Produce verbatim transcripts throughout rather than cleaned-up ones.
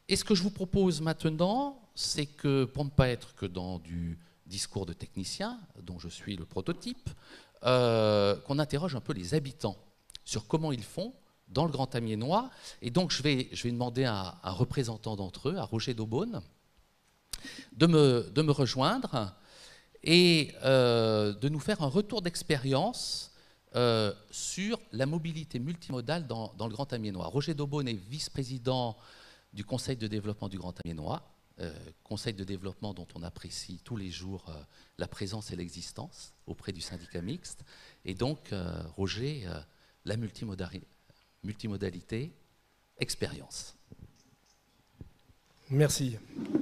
Et ce que je vous propose maintenant, c'est que, pour ne pas être que dans du discours de technicien, dont je suis le prototype, euh, qu'on interroge un peu les habitants sur comment ils font dans le Grand Amiénois. Et donc, je vais, je vais demander à un représentant d'entre eux, à Roger Daubonne, de me, de me rejoindre et euh, de nous faire un retour d'expérience euh, sur la mobilité multimodale dans, dans le Grand Amiénois. Roger Daubonne est vice-président du Conseil de développement du Grand Amiénois, euh, conseil de développement dont on apprécie tous les jours euh, la présence et l'existence auprès du syndicat mixte. Et donc, euh, Roger, euh, la multimodalité, multimodalité, expérience. Merci.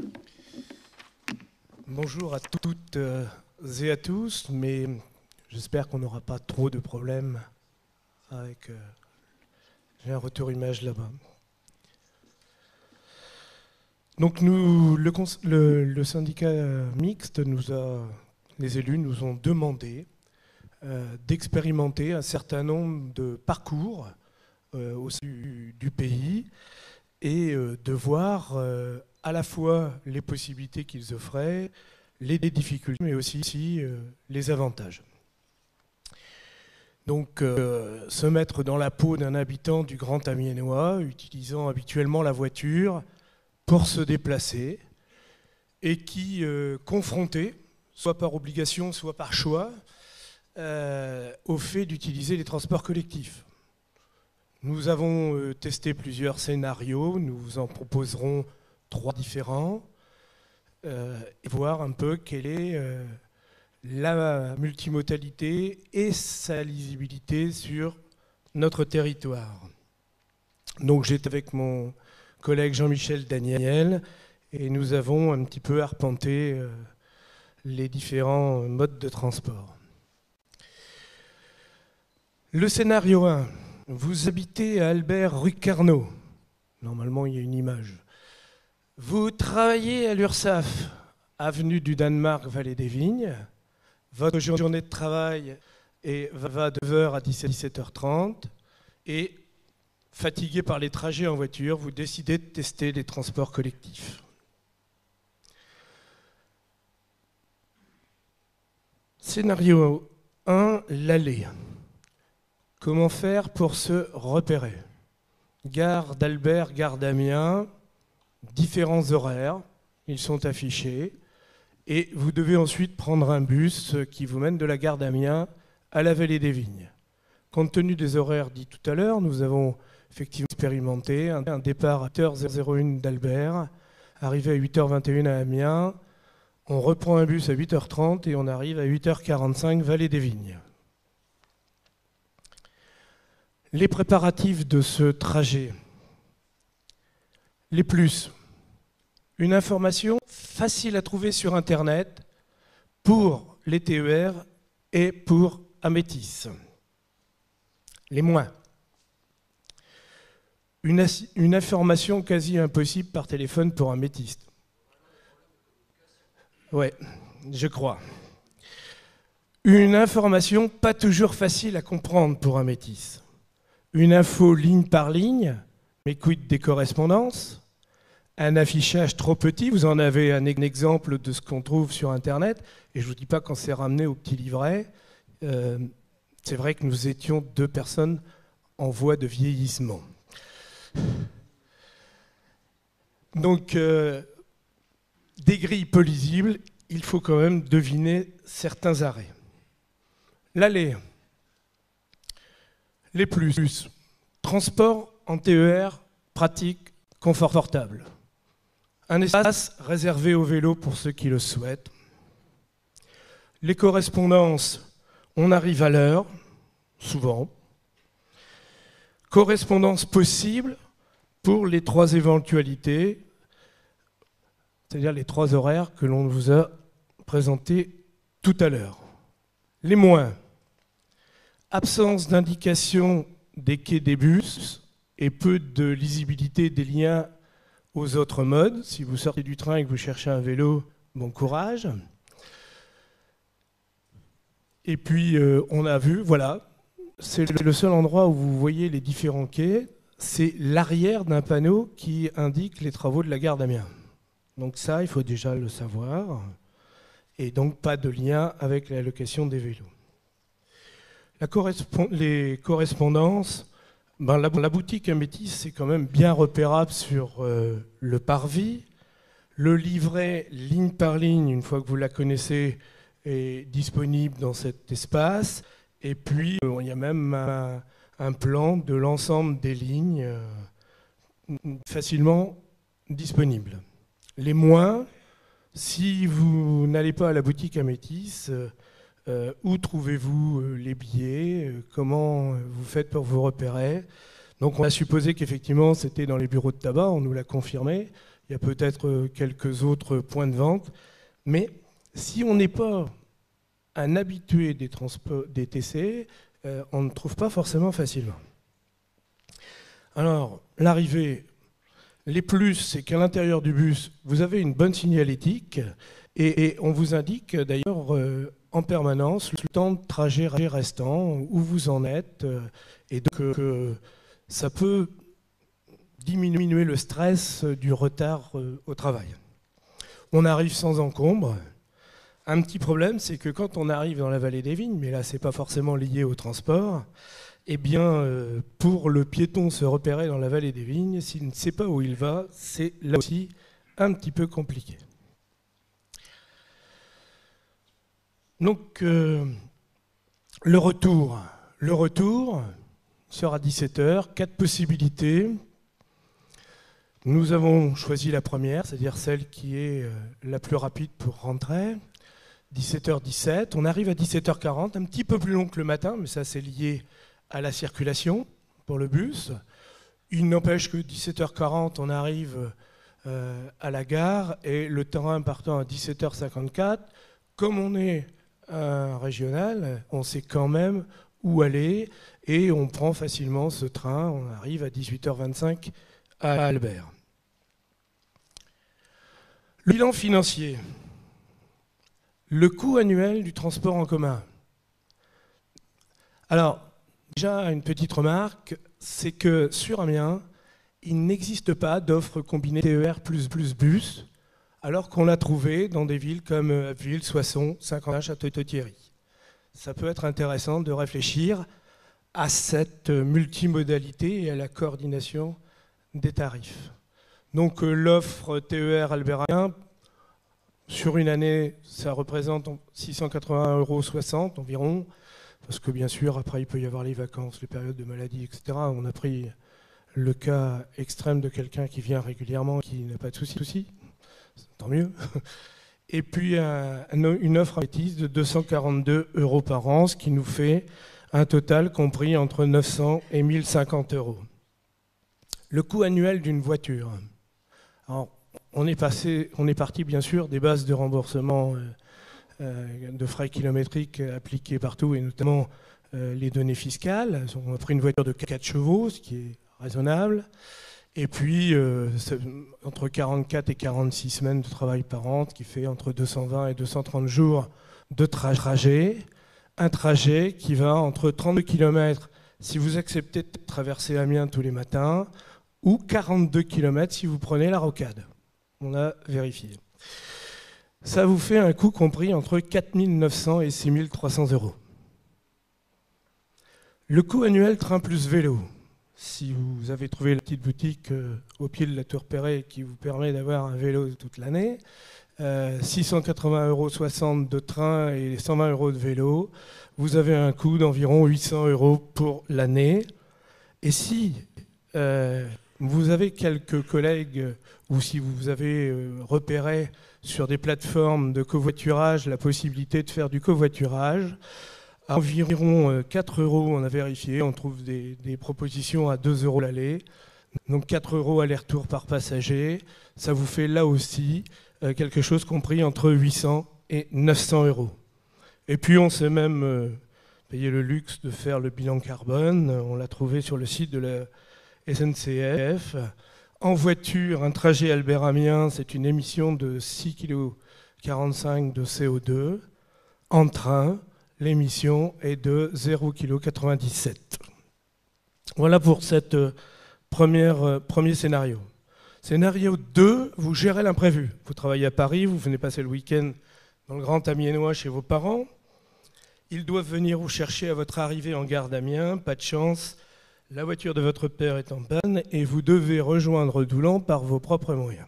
Bonjour à toutes et à tous, mais j'espère qu'on n'aura pas trop de problèmes avec... Euh, j'ai un retour image là-bas. Donc nous, le, le, le syndicat mixte, nous a, les élus nous ont demandé euh, d'expérimenter un certain nombre de parcours euh, au sein du, du pays et euh, de voir euh, à la fois les possibilités qu'ils offraient, les difficultés, mais aussi, aussi euh, les avantages. Donc euh, se mettre dans la peau d'un habitant du Grand Amiénois, utilisant habituellement la voiture pour se déplacer, et qui, euh, confronté, soit par obligation, soit par choix, euh, au fait d'utiliser les transports collectifs. Nous avons euh, testé plusieurs scénarios, nous vous en proposerons trois différents, euh, et voir un peu quelle est euh, la multimodalité et sa lisibilité sur notre territoire. Donc j'étais avec mon collègue Jean-Michel Daniel, et nous avons un petit peu arpenté euh, les différents modes de transport. Le scénario un. Vous habitez à Albert rue Carnot. Normalement, il y a une image. Vous travaillez à l'URSSAF, avenue du Danemark, Vallée des Vignes. Votre journée de travail est, va de neuf heures à dix-sept heures trente. Et fatigué par les trajets en voiture, vous décidez de tester les transports collectifs. Scénario un, l'aller. Comment faire pour se repérer? Gare d'Albert, gare d'Amiens, différents horaires, ils sont affichés, et vous devez ensuite prendre un bus qui vous mène de la gare d'Amiens à la Vallée des Vignes. Compte tenu des horaires dits tout à l'heure, nous avons effectivement expérimenté un départ à huit heures une d'Albert, arrivé à huit heures vingt et une à Amiens, on reprend un bus à huit heures trente et on arrive à huit heures quarante-cinq Vallée des Vignes. Les préparatifs de ce trajet. Les plus. Une information facile à trouver sur Internet pour les T E R et pour Amétis. Les moins. Une, une information quasi impossible par téléphone pour un métiste. Ouais, je crois. Une information pas toujours facile à comprendre pour un métis. Une info ligne par ligne, mais quid des correspondances? Un affichage trop petit, vous en avez un exemple de ce qu'on trouve sur Internet, et je ne vous dis pas quand c'est ramené au petit livret. Euh, c'est vrai que nous étions deux personnes en voie de vieillissement. Donc, euh, des grilles peu lisibles, il faut quand même deviner certains arrêts. L'aller. Les plus. Transport en T E R, pratique, confortable. Un espace réservé au vélo pour ceux qui le souhaitent. Les correspondances, on arrive à l'heure, souvent. Correspondance possible pour les trois éventualités, c'est-à-dire les trois horaires que l'on vous a présentés tout à l'heure. Les moins. Absence d'indication des quais des bus et peu de lisibilité des liens aux autres modes. Si vous sortez du train et que vous cherchez un vélo, bon courage. Et puis, euh, on a vu, voilà, c'est le seul endroit où vous voyez les différents quais. c'est l'arrière d'un panneau qui indique les travaux de la gare d'Amiens. Donc ça, il faut déjà le savoir. Et donc pas de lien avec la location des vélos. La correspond les correspondances, ben la, la boutique Amétis, c'est quand même bien repérable sur euh, le parvis. Le livret, ligne par ligne, une fois que vous la connaissez, est disponible dans cet espace. Et puis, euh, il y a même un, un plan de l'ensemble des lignes euh, facilement disponible. Les moins, si vous n'allez pas à la boutique Amétis, euh, euh, où trouvez-vous euh, les billets euh, Comment vous faites pour vous repérer? Donc on a supposé qu'effectivement c'était dans les bureaux de tabac, on nous l'a confirmé. Il y a peut-être euh, quelques autres points de vente. Mais si on n'est pas un habitué des, des T C, euh, on ne trouve pas forcément facilement. Alors, l'arrivée, les plus, c'est qu'à l'intérieur du bus, vous avez une bonne signalétique et, et on vous indique d'ailleurs euh, en permanence le temps de trajet restant, où vous en êtes, euh, et donc euh, ça peut diminuer le stress du retard euh, au travail. On arrive sans encombre. Un petit problème, c'est que quand on arrive dans la vallée des Vignes, mais là c'est pas forcément lié au transport, eh bien euh, pour le piéton se repérer dans la vallée des Vignes, s'il ne sait pas où il va, c'est là aussi un petit peu compliqué. Donc euh, le retour, le retour sera à dix-sept heures, quatre possibilités. Nous avons choisi la première, c'est-à-dire celle qui est la plus rapide pour rentrer. dix-sept heures dix-sept, on arrive à dix-sept heures quarante, un petit peu plus long que le matin, mais ça c'est lié à la circulation pour le bus. Il n'empêche que dix-sept heures quarante, on arrive euh, à la gare et le train partant à dix-sept heures cinquante-quatre, comme on est un régional, on sait quand même où aller et on prend facilement ce train, on arrive à dix-huit heures vingt-cinq à Albert. Le bilan financier. Le coût annuel du transport en commun. Alors, déjà, une petite remarque, c'est que sur Amiens, il n'existe pas d'offre combinée T E R plus, plus bus, alors qu'on l'a trouvé dans des villes comme Abbeville, Soissons, Saint-Quentin, Château-Thierry. Ça peut être intéressant de réfléchir à cette multimodalité et à la coordination des tarifs. Donc l'offre T E R Albert-Amiens, sur une année, ça représente six cent quatre-vingts euros soixante environ, parce que bien sûr, après il peut y avoir les vacances, les périodes de maladie, et cetera. On a pris le cas extrême de quelqu'un qui vient régulièrement, qui n'a pas de soucis, tant mieux. Et puis un, une offre Amétis de deux cent quarante-deux euros par an, ce qui nous fait un total compris entre neuf cents et mille cinquante euros. Le coût annuel d'une voiture. Alors, on est, passé, on est parti bien sûr des bases de remboursement euh, euh, de frais kilométriques appliquées partout et notamment euh, les données fiscales. On a pris une voiture de quatre chevaux, ce qui est raisonnable. Et puis euh, entre quarante-quatre et quarante-six semaines de travail par an, ce qui fait entre deux cent vingt et deux cent trente jours de trajet. Un trajet qui va entre trente-deux kilomètres si vous acceptez de traverser Amiens tous les matins, ou quarante-deux kilomètres si vous prenez la rocade. On a vérifié. Ça vous fait un coût compris entre quatre mille neuf cents et six mille trois cents euros. Le coût annuel train plus vélo. Si vous avez trouvé la petite boutique euh, au pied de la Tour Perret qui vous permet d'avoir un vélo toute l'année, euh, six cent quatre-vingts euros soixante de train et cent vingt euros de vélo, vous avez un coût d'environ huit cents euros pour l'année. Et si euh, vous avez quelques collègues ou si vous avez euh, repéré sur des plateformes de covoiturage la possibilité de faire du covoiturage, à environ quatre euros, on a vérifié, on trouve des, des propositions à deux euros l'aller, donc quatre euros aller-retour par passager, ça vous fait là aussi euh, quelque chose compris entre huit cents et neuf cents euros. Et puis on s'est même euh, payé le luxe de faire le bilan carbone, on l'a trouvé sur le site de la S N C F. En voiture, un trajet Albert-Amiens, c'est une émission de six virgule quarante-cinq kilos de C O deux. En train, l'émission est de zéro virgule quatre-vingt-dix-sept kilos. Voilà pour cette Première, euh, premier scénario. Scénario deux, vous gérez l'imprévu. Vous travaillez à Paris, vous venez passer le week-end dans le Grand Amiénois chez vos parents. Ils doivent venir vous chercher à votre arrivée en gare d'Amiens. Pas de chance, la voiture de votre père est en panne et vous devez rejoindre Doullens par vos propres moyens.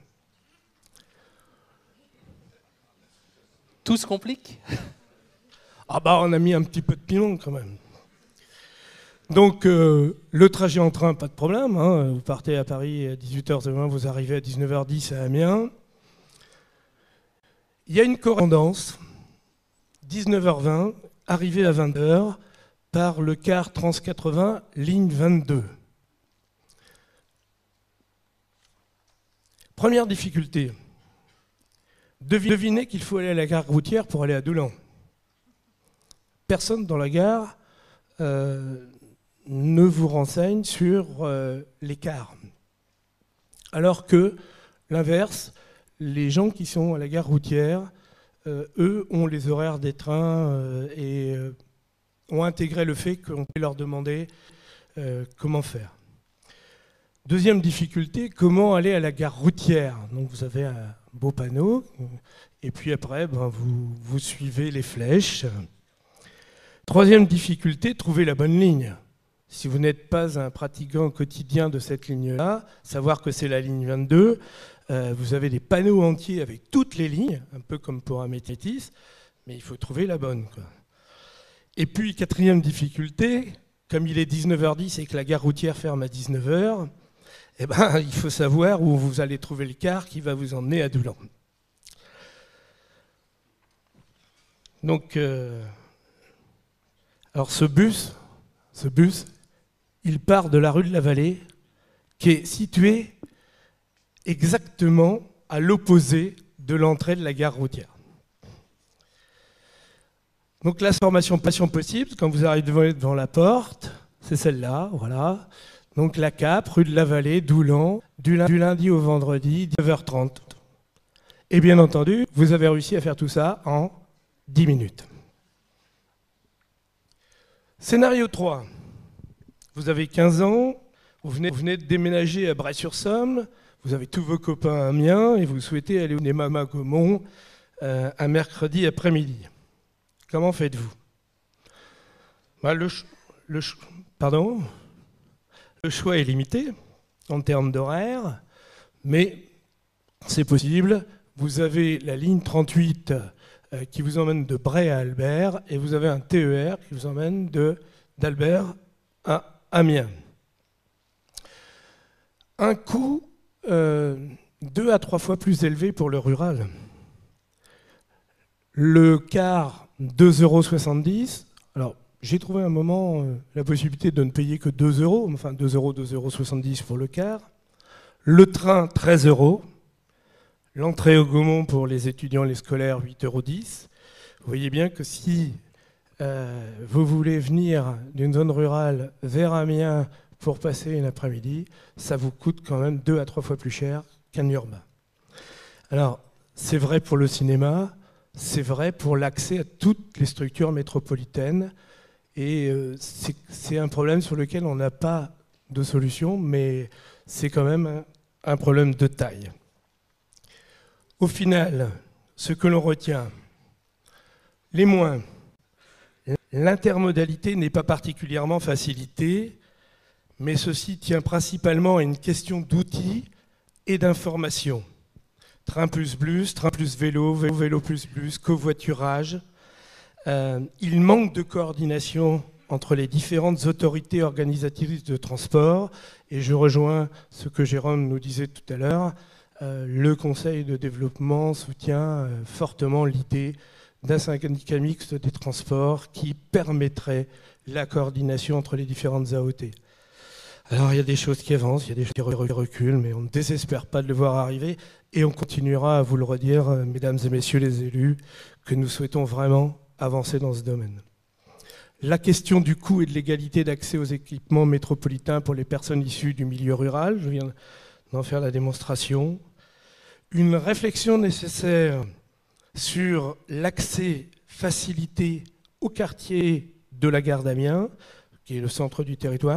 Tout se complique? Ah bah on a mis un petit peu de piment quand même. Donc euh, le trajet en train, pas de problème. Hein. Vous partez à Paris à dix-huit heures vingt, vous arrivez à dix-neuf heures dix à Amiens. Il y a une correspondance, dix-neuf heures vingt, arrivée à vingt heures, par le car Trans quatre-vingts, ligne vingt-deux. Première difficulté, devinez qu'il faut aller à la gare routière pour aller à Doullens. Personne dans la gare euh, ne vous renseigne sur euh, les cars. Alors que, l'inverse, les gens qui sont à la gare routière, euh, eux, ont les horaires des trains euh, et euh, ont intégré le fait qu'on peut leur demander euh, comment faire. Deuxième difficulté, comment aller à la gare routière? Donc vous avez un beau panneau, et puis après, ben, vous, vous suivez les flèches. Troisième difficulté, trouver la bonne ligne. Si vous n'êtes pas un pratiquant quotidien de cette ligne-là, savoir que c'est la ligne vingt-deux, euh, vous avez des panneaux entiers avec toutes les lignes, un peu comme pour un mététis, mais il faut trouver la bonne, quoi. Et puis, quatrième difficulté, comme il est dix-neuf heures dix et que la gare routière ferme à dix-neuf heures, eh ben, il faut savoir où vous allez trouver le car qui va vous emmener à Doullens. Donc, euh, alors ce bus, ce bus, il part de la rue de la Vallée, qui est située exactement à l'opposé de l'entrée de la gare routière. Donc la formation passion possible, quand vous arrivez devant la porte, c'est celle-là, voilà. Donc la Cap, rue de la Vallée, Doullens, du lundi au vendredi, dix-neuf heures trente. Et bien entendu, vous avez réussi à faire tout ça en dix minutes. Scénario trois. Vous avez quinze ans, vous venez, vous venez de déménager à Bray-sur-Somme, vous avez tous vos copains à Amiens et vous souhaitez aller au cinéma Gaumont euh, un mercredi après-midi. Comment faites-vous? bah, le, le, pardon le choix est limité en termes d'horaire, mais c'est possible. Vous avez la ligne trente-huit euh, qui vous emmène de Bray à Albert et vous avez un T E R qui vous emmène d'Albert à Amiens. Un coût euh, deux à trois fois plus élevé pour le rural. Le car, deux euros soixante-dix. Alors, j'ai trouvé un moment euh, la possibilité de ne payer que deux euros, enfin deux euros, deux euros soixante-dix pour le car. Le train, treize euros. L'entrée au Gaumont pour les étudiants, les scolaires, huit euros dix. Vous voyez bien que si euh, vous voulez venir d'une zone rurale vers Amiens pour passer une après-midi, ça vous coûte quand même deux à trois fois plus cher qu'un urbain. Alors, c'est vrai pour le cinéma, c'est vrai pour l'accès à toutes les structures métropolitaines, et euh, c'est un problème sur lequel on n'a pas de solution, mais c'est quand même un, un problème de taille. Au final, ce que l'on retient, les moins, l'intermodalité n'est pas particulièrement facilitée, mais ceci tient principalement à une question d'outils et d'information. Train plus bus, train plus vélo, vélo, vélo plus bus, covoiturage. Euh, il manque de coordination entre les différentes autorités organisatrices de transport, et je rejoins ce que Jérôme nous disait tout à l'heure. Euh, le Conseil de développement soutient euh, fortement l'idée d'un syndicat mixte des transports qui permettrait la coordination entre les différentes A O T. Alors il y a des choses qui avancent, il y a des choses qui reculent, mais on ne désespère pas de le voir arriver, et on continuera à vous le redire, euh, mesdames et messieurs les élus, que nous souhaitons vraiment avancer dans ce domaine. La question du coût et de l'égalité d'accès aux équipements métropolitains pour les personnes issues du milieu rural, je viens d'en faire la démonstration. Une réflexion nécessaire sur l'accès facilité au quartier de la gare d'Amiens, qui est le centre du territoire,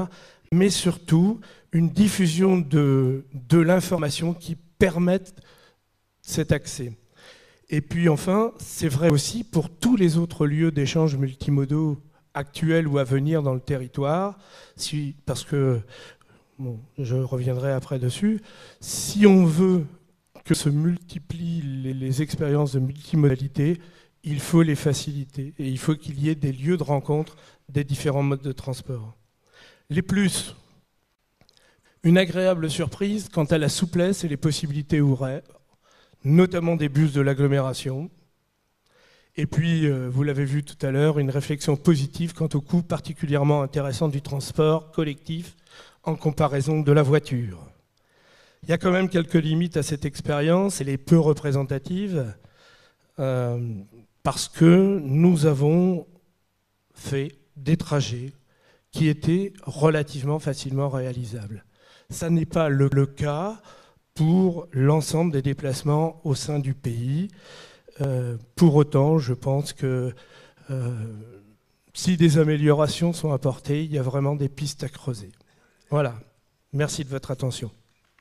mais surtout une diffusion de, de l'information qui permette cet accès. Et puis enfin, c'est vrai aussi pour tous les autres lieux d'échange multimodaux actuels ou à venir dans le territoire, si, parce que, bon, je reviendrai après dessus, si on veut que se multiplient les, les expériences de multimodalité, il faut les faciliter et il faut qu'il y ait des lieux de rencontre des différents modes de transport. Les plus, une agréable surprise quant à la souplesse et les possibilités horaires, notamment des bus de l'agglomération. Et puis, euh, vous l'avez vu tout à l'heure, une réflexion positive quant au coût particulièrement intéressant du transport collectif en comparaison de la voiture. Il y a quand même quelques limites à cette expérience, elle est peu représentative, euh, parce que nous avons fait des trajets qui étaient relativement facilement réalisables. Ça n'est pas le, le cas pour l'ensemble des déplacements au sein du pays. Euh, pour autant, je pense que euh, si des améliorations sont apportées, il y a vraiment des pistes à creuser. Voilà. Merci de votre attention.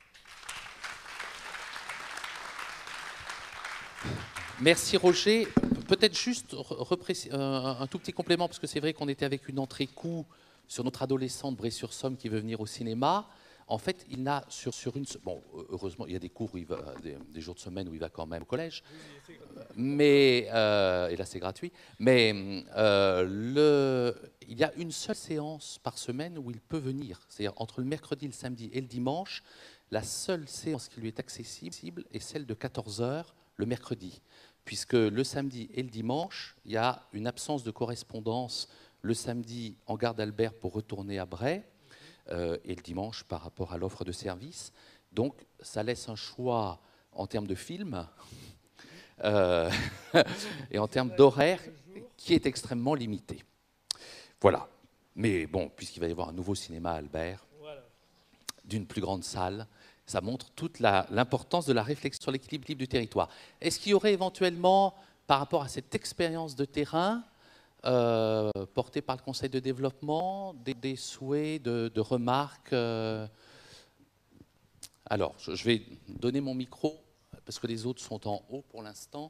Merci Roger. Peut-être juste un tout petit complément, parce que c'est vrai qu'on était avec une entrée coût sur notre adolescent de Bray-sur-Somme qui veut venir au cinéma. En fait, il n'a sur, sur une... Bon, heureusement, il y a des cours, où il va, des, des jours de semaine où il va quand même au collège. Mais, euh, et là, c'est gratuit. Mais euh, le, il y a une seule séance par semaine où il peut venir. C'est-à-dire, entre le mercredi, le samedi et le dimanche, la seule séance qui lui est accessible est celle de quatorze heures le mercredi. Puisque le samedi et le dimanche, il y a une absence de correspondance le samedi en gare d'Albert pour retourner à Bray, euh, et le dimanche par rapport à l'offre de service. Donc, ça laisse un choix en termes de film euh, et en termes d'horaire qui est extrêmement limité. Voilà. Mais bon, puisqu'il va y avoir un nouveau cinéma à Albert, d'une plus grande salle, ça montre toute l'importance de la réflexion sur l'équilibre du territoire. Est-ce qu'il y aurait éventuellement, par rapport à cette expérience de terrain, euh, portée par le Conseil de développement, des, des souhaits, de, de remarques euh... Alors, je, je vais donner mon micro, parce que les autres sont en haut pour l'instant.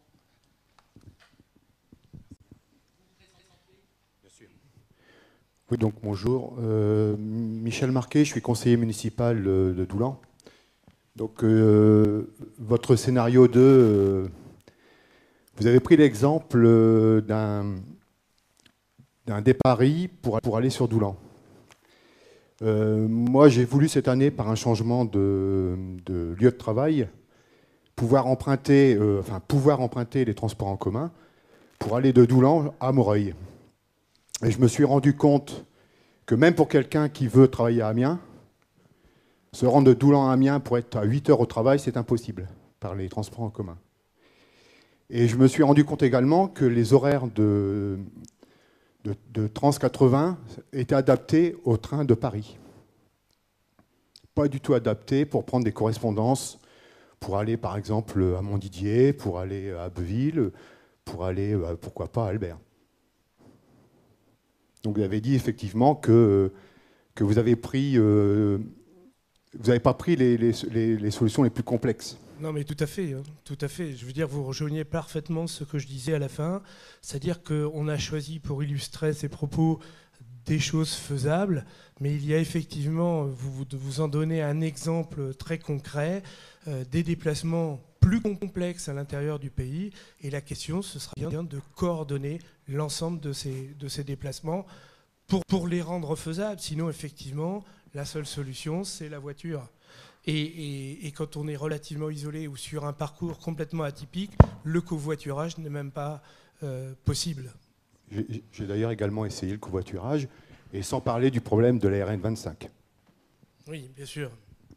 Oui, donc bonjour. Euh, Michel Marquet, je suis conseiller municipal de, de Doulan. Donc, euh, votre scénario deux, euh, vous avez pris l'exemple d'un d'un déparis pour, pour aller sur Doulan. Euh, moi, j'ai voulu cette année, par un changement de, de lieu de travail, pouvoir emprunter, euh, enfin, pouvoir emprunter les transports en commun pour aller de Doulan à Moreuil. Et je me suis rendu compte que même pour quelqu'un qui veut travailler à Amiens, se rendre de Doulan à Amiens pour être à huit heures au travail, c'est impossible par les transports en commun. Et je me suis rendu compte également que les horaires de, de, de Trans quatre-vingts étaient adaptés au train de Paris. Pas du tout adaptés pour prendre des correspondances, pour aller par exemple à Montdidier, pour aller à Abbeville, pour aller, pourquoi pas, à Albert. Donc vous avez dit effectivement que, que vous avez pris... Euh, vous n'avez pas pris les, les, les, les solutions les plus complexes. Non, mais tout à fait, hein, tout à fait. Je veux dire, vous rejoignez parfaitement ce que je disais à la fin, c'est-à-dire qu'on a choisi pour illustrer ces propos des choses faisables, mais il y a effectivement, vous vous en donnez un exemple très concret, euh, des déplacements plus complexes à l'intérieur du pays, et la question, ce sera bien de coordonner l'ensemble de ces, de ces déplacements pour, pour les rendre faisables. Sinon, effectivement, la seule solution, c'est la voiture. Et, et, et quand on est relativement isolé ou sur un parcours complètement atypique, le covoiturage n'est même pas euh, possible. J'ai d'ailleurs également essayé le covoiturage, et sans parler du problème de la R N vingt-cinq. Oui, bien sûr.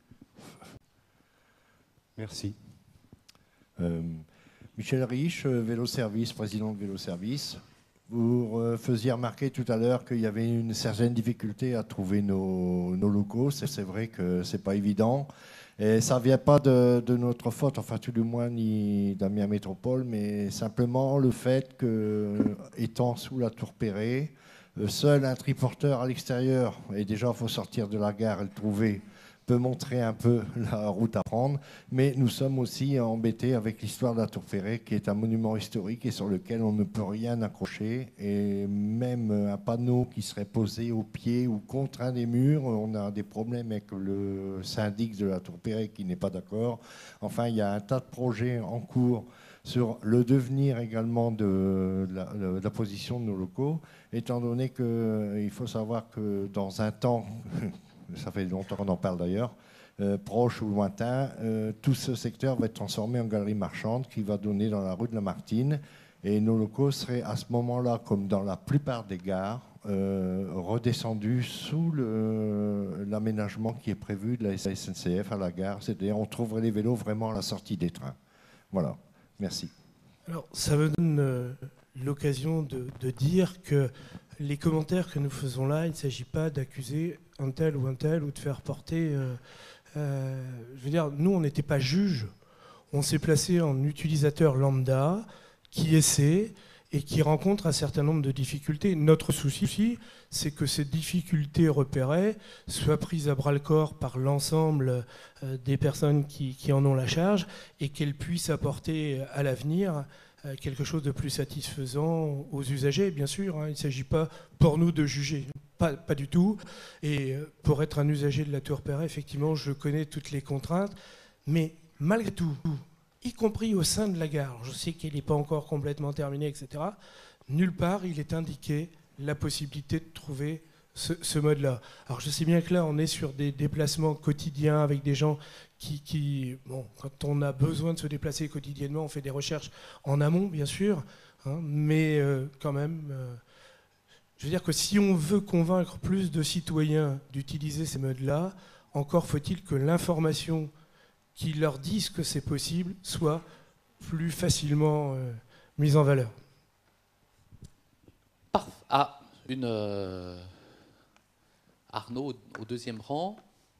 Merci. Euh, Michel Riche, Vélo Service, président de Vélo Service. Vous faisiez remarquer tout à l'heure qu'il y avait une certaine difficulté à trouver nos, nos locaux. C'est vrai que ce n'est pas évident. Et ça ne vient pas de, de notre faute, enfin tout du moins ni d'Amiens Métropole, mais simplement le fait que, étant sous la Tour Perret, Euh, seul un triporteur à l'extérieur, et déjà il faut sortir de la gare et le trouver, peut montrer un peu la route à prendre. Mais nous sommes aussi embêtés avec l'histoire de la Tour Perret, qui est un monument historique et sur lequel on ne peut rien accrocher. Et même un panneau qui serait posé au pied ou contre un des murs, on a des problèmes avec le syndic de la Tour Perret qui n'est pas d'accord. Enfin, il y a un tas de projets en cours sur le devenir également de la, de la position de nos locaux, étant donné qu'il faut savoir que dans un temps, ça fait longtemps qu'on en parle d'ailleurs, euh, proche ou lointain, euh, tout ce secteur va être transformé en galerie marchande qui va donner dans la rue de la Martine. Et nos locaux seraient à ce moment-là, comme dans la plupart des gares, euh, redescendus sous l'aménagement qui est prévu de la S N C F à la gare. C'est-à-dire on trouverait les vélos vraiment à la sortie des trains. Voilà. Merci. Alors, ça me donne euh, l'occasion de, de dire que les commentaires que nous faisons là, il ne s'agit pas d'accuser un tel ou un tel ou de faire porter... Euh, euh, je veux dire, nous, on n'était pas juges. On s'est placé en utilisateur lambda qui essaie et qui rencontre un certain nombre de difficultés. Notre souci, c'est que ces difficultés repérées soient prises à bras-le-corps par l'ensemble des personnes qui, qui en ont la charge et qu'elles puissent apporter à l'avenir quelque chose de plus satisfaisant aux usagers, bien sûr. Il ne s'agit pas pour nous de juger, pas, pas du tout. Et pour être un usager de la Tour Perret, effectivement, je connais toutes les contraintes, mais malgré tout, y compris au sein de la gare, je sais qu'elle n'est pas encore complètement terminée, et cetera, nulle part il est indiqué la possibilité de trouver ce, ce mode-là. Alors je sais bien que là, on est sur des déplacements quotidiens avec des gens qui, qui... Bon, quand on a besoin de se déplacer quotidiennement, on fait des recherches en amont, bien sûr, hein, mais euh, quand même... Euh, je veux dire que si on veut convaincre plus de citoyens d'utiliser ces modes-là, encore faut-il que l'information qui leur disent que c'est possible soit plus facilement euh, mise en valeur. Parfait. Ah, une euh, Arnaud au deuxième rang.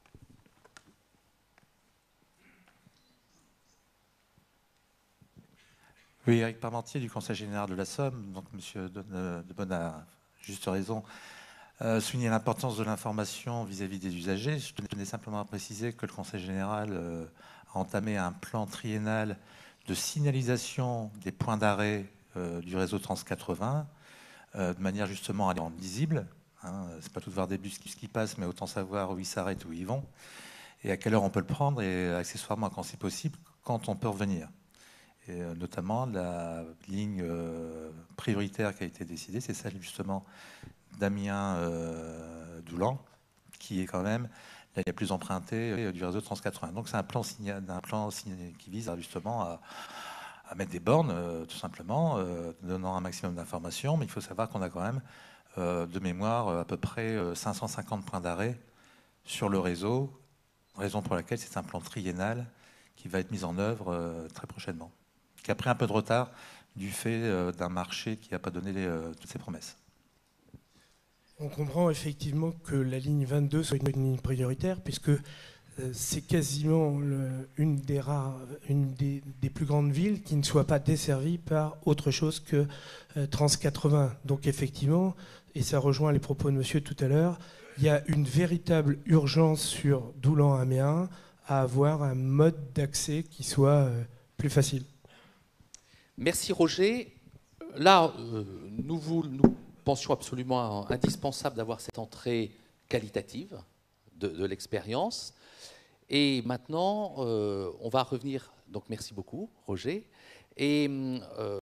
Oui, Eric Parmentier du Conseil général de la Somme. Donc, Monsieur Debonne a juste raison. Euh, souligner l'importance de l'information vis-à-vis des usagers. Je tenais simplement à préciser que le Conseil général euh, a entamé un plan triennal de signalisation des points d'arrêt euh, du réseau Trans quatre-vingts, euh, de manière justement à les rendre lisibles. Hein. C'est pas tout de voir des bus qui, qui passent, mais autant savoir où ils s'arrêtent, où ils vont, et à quelle heure on peut le prendre, et accessoirement, quand c'est possible, quand on peut revenir. Et euh, notamment, la ligne euh, prioritaire qui a été décidée, c'est celle justement d'Amiens-Doulan, euh, qui est quand même la plus empruntée euh, du réseau Trans quatre-vingts. Donc c'est un plan, un plan qui vise à, justement à, à mettre des bornes, euh, tout simplement, euh, donnant un maximum d'informations. Mais il faut savoir qu'on a quand même, euh, de mémoire, à peu près euh, cinq cent cinquante points d'arrêt sur le réseau, raison pour laquelle c'est un plan triennal qui va être mis en œuvre euh, très prochainement, qui a pris un peu de retard du fait euh, d'un marché qui n'a pas donné les, euh, toutes ses promesses. On comprend effectivement que la ligne vingt-deux soit une ligne prioritaire, puisque euh, c'est quasiment le, une, des, rares, une des, des plus grandes villes qui ne soit pas desservie par autre chose que euh, Trans quatre-vingts. Donc effectivement, et ça rejoint les propos de monsieur tout à l'heure, il y a une véritable urgence sur Doulan-Amiens à avoir un mode d'accès qui soit euh, plus facile. Merci Roger. Là, euh, nous, vous, nous pensions absolument indispensable d'avoir cette entrée qualitative de, de l'expérience. Et maintenant, euh, on va revenir. Donc merci beaucoup Roger. Et euh,